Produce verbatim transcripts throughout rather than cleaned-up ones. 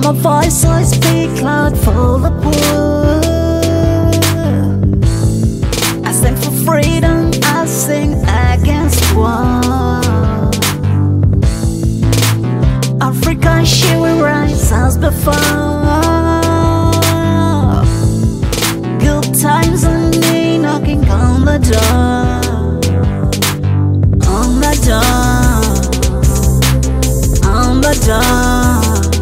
my voice I speak loud for the poor. I sing for freedom, I sing against war. Africa, she will rise as before. Good times and me knocking on the door. On the door. On the door.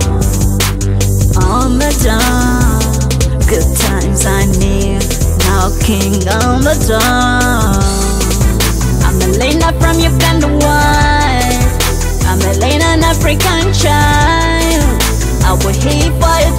On the door. Good times I need knocking on the door. I'm Aleena from Uganda, white. I'm Aleena, an African child. I will hear for